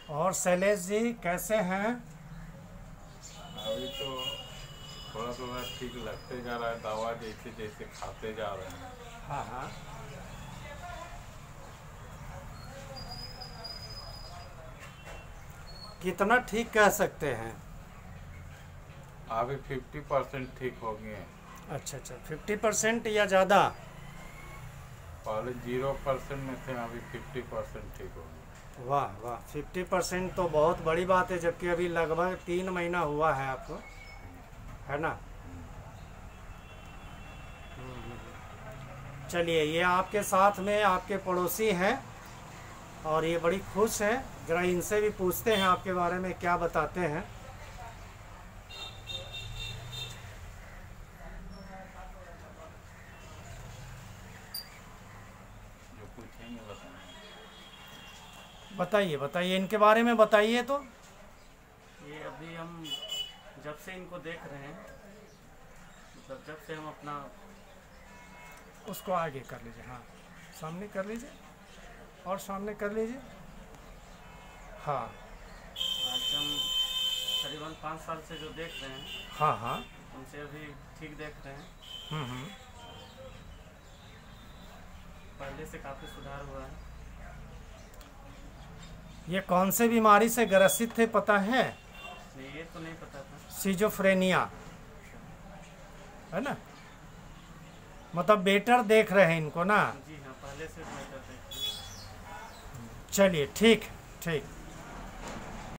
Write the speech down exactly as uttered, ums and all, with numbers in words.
और शैलेश जी कैसे हैं? अभी तो थोड़ा थोड़ा ठीक लगते जा रहा है, दवा जैसे जैसे खाते जा रहे हैं। हाँ हाँ। कितना ठीक कह सकते हैं? अभी फिफ्टी परसेंट ठीक हो गए हैं। अच्छा अच्छा, फिफ्टी परसेंट या ज़्यादा? पहले जीरो परसेंट में थे, अभी फिफ्टी परसेंट ठीक हो गए। वाह वाह, फिफ्टी परसेंट तो बहुत बड़ी बात है, जबकि अभी लगभग तीन महीना हुआ है आपको, है ना? चलिए, ये आपके साथ में आपके पड़ोसी हैं और ये बड़ी खुश हैं। जरा इनसे भी पूछते हैं आपके बारे में, क्या बताते हैं। जो पूछेंगे बताएंगे। बताइए बताइए, इनके बारे में बताइए तो। ये अभी हम जब से इनको देख रहे हैं, मतलब जब से हम अपना उसको आगे कर लीजिए, हाँ सामने कर लीजिए और सामने कर लीजिए। हाँ आज हम करीबन पाँच साल से जो देख रहे हैं हाँ हाँ। उनसे अभी ठीक देख रहे हैं। हम्म हम्म। पहले से काफ़ी सुधार हुआ है। ये कौन से बीमारी से ग्रसित थे पता है? नहीं, ये तो नहीं पता था। सिजोफ्रेनिया, है ना? मतलब बेटर देख रहे हैं इनको ना? जी हाँ, पहले से बेहतर देख रहे हैं। चलिए ठीक ठीक।